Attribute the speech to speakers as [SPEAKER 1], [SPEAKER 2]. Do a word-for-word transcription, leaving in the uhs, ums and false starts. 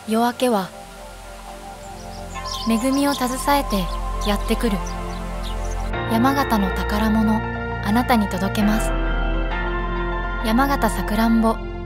[SPEAKER 1] 夜明けは恵みを携えてやってくる。山形の宝物、あなたに届けます。山形さくらんぼ。